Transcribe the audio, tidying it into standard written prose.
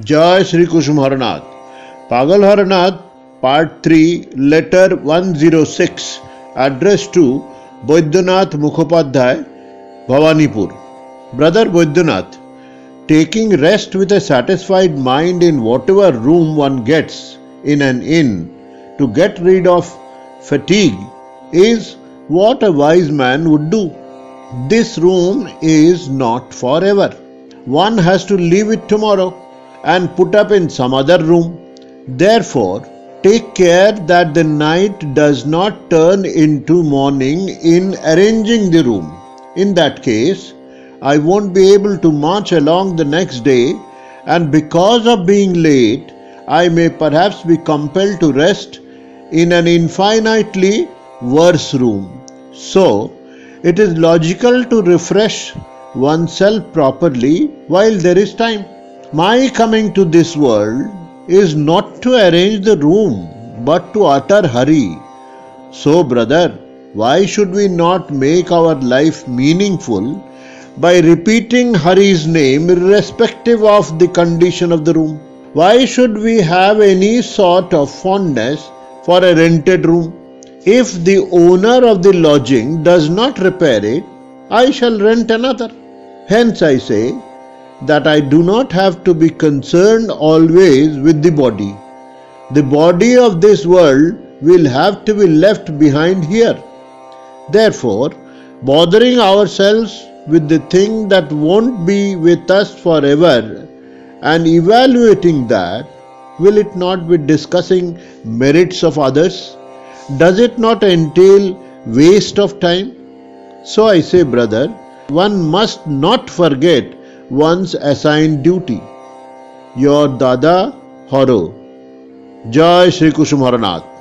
जय श्री कुसुम हरनाथ। पागल Harnath part 3 letter 106 addressed to Baidyanath Mukhopadhyay, Bhawanipur. Brother Baidyanath, taking rest with a satisfied mind in whatever room one gets in an inn to get rid of fatigue is what a wise man would do. This room is not forever. One has to leave it tomorrow and put up in some other room. Therefore, take care that the night does not turn into morning in arranging the room. In that case, I won't be able to march along the next day, and because of being late, I may perhaps be compelled to rest in an infinitely worse room. So, it is logical to refresh oneself properly while there is time. My coming to this world is not to arrange the room, but to utter hurry. So, brother, why should we not make our life meaningful by repeating Hari's name irrespective of the condition of the room? Why should we have any sort of fondness for a rented room? If the owner of the lodging does not repair it, I shall rent another. Hence I say that I do not have to be concerned always with the body. The body of this world will have to be left behind here. Therefore, bothering ourselves with the thing that won't be with us forever and evaluating that, will it not be discussing merits of others? Does it not entail waste of time? So I say, brother, one must not forget one's assigned duty. Your Dada Haro. Jai Shri Kusum Haranath.